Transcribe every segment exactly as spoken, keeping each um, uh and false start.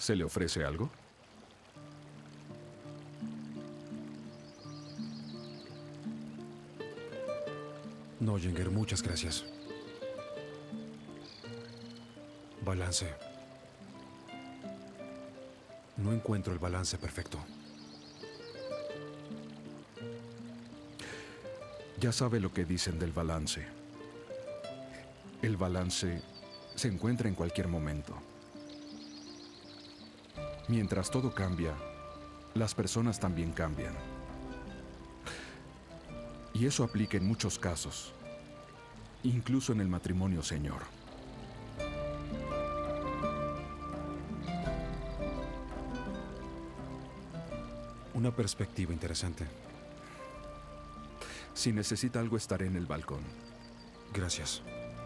¿Se le ofrece algo? No, Jenger, muchas gracias. Balance. No encuentro el balance perfecto. Ya sabe lo que dicen del balance. El balance se encuentra en cualquier momento. Mientras todo cambia, las personas también cambian. Y eso aplica en muchos casos, incluso en el matrimonio, señor. Una perspectiva interesante. Si necesita algo, estaré en el balcón. Gracias.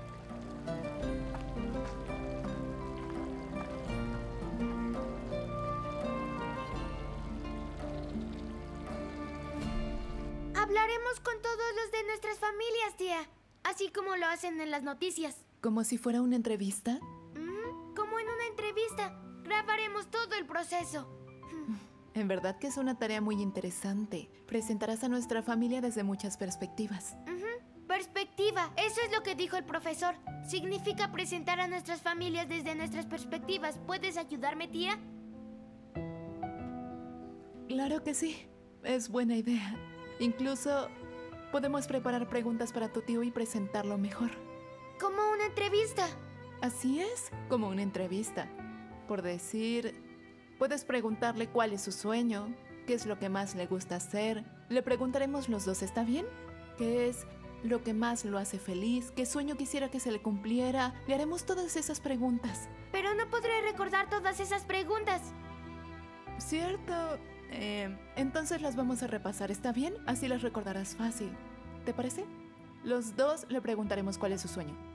Hablaremos con todos los de nuestras familias, tía. Así como lo hacen en las noticias. ¿Como si fuera una entrevista? Mm, como en una entrevista. Grabaremos todo el proceso. En verdad que es una tarea muy interesante. Presentarás a nuestra familia desde muchas perspectivas. Uh-huh. Perspectiva, eso es lo que dijo el profesor. Significa presentar a nuestras familias desde nuestras perspectivas. ¿Puedes ayudarme, tía? Claro que sí. Es buena idea. Incluso podemos preparar preguntas para tu tío y presentarlo mejor. Como una entrevista. Así es, como una entrevista. Por decir, puedes preguntarle cuál es su sueño, qué es lo que más le gusta hacer. Le preguntaremos los dos, ¿está bien? ¿Qué es lo que más lo hace feliz? ¿Qué sueño quisiera que se le cumpliera? Le haremos todas esas preguntas. Pero no podré recordar todas esas preguntas. Cierto. Eh, entonces las vamos a repasar, ¿está bien? Así las recordarás fácil. ¿Te parece? Los dos le preguntaremos cuál es su sueño.